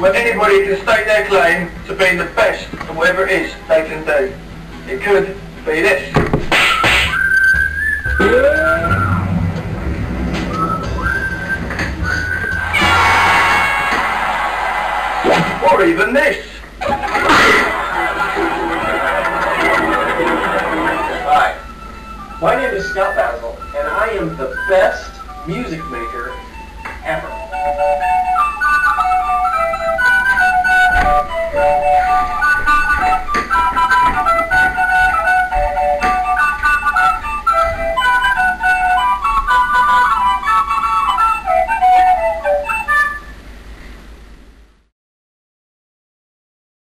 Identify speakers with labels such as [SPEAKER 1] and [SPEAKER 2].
[SPEAKER 1] when anybody can state their claim to being the best at whatever it is they can do. It could be this. Or even this. Hi, my name is Scott Basil, and I am the best music maker